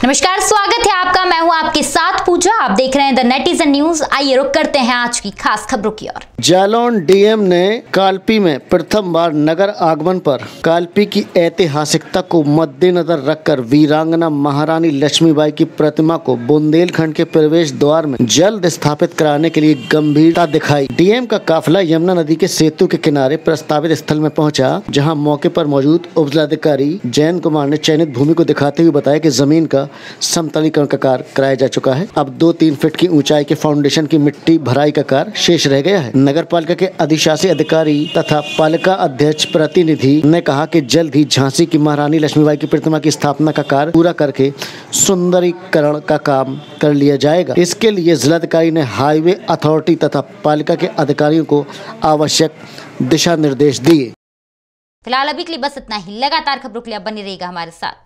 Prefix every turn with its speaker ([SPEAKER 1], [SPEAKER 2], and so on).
[SPEAKER 1] नमस्कार, स्वागत है आपका। मैं हूं आपके साथ पूजा। आप देख रहे हैं द नेटिजन न्यूज। आइए रुक करते हैं आज की खास खबरों की ओर।
[SPEAKER 2] जालौन डीएम ने कालपी में प्रथम बार नगर आगमन पर कालपी की ऐतिहासिकता को मद्देनजर रखकर वीरांगना महारानी लक्ष्मीबाई की प्रतिमा को बुंदेलखंड के प्रवेश द्वार में जल्द स्थापित कराने के लिए गंभीरता दिखाई। डीएम का काफिला यमुना नदी के सेतु के किनारे प्रस्तावित स्थल में पहुंचा, जहां मौके पर मौजूद उपजिलाधिकारी जयंत कुमार ने चयनित भूमि को दिखाते हुए बताया कि जमीन का समतलीकरण का कार्य कराया जा चुका है। अब 2-3 फीट की ऊंचाई के फाउंडेशन की मिट्टी भराई का कार्य शेष रह गया है। नगर पालिका के अधिशासी अधिकारी तथा पालिका अध्यक्ष प्रतिनिधि ने कहा कि जल्द ही झांसी की महारानी लक्ष्मीबाई की प्रतिमा की स्थापना का कार्य पूरा करके सुंदरीकरण का काम कर लिया जाएगा। इसके लिए जिलाधिकारी ने हाईवे अथॉरिटी तथा पालिका के अधिकारियों को आवश्यक दिशा निर्देश दिए।
[SPEAKER 1] फिलहाल अभी के लिए बस इतना ही। लगातार खबरों के लिए बने रहिएगा हमारे साथ।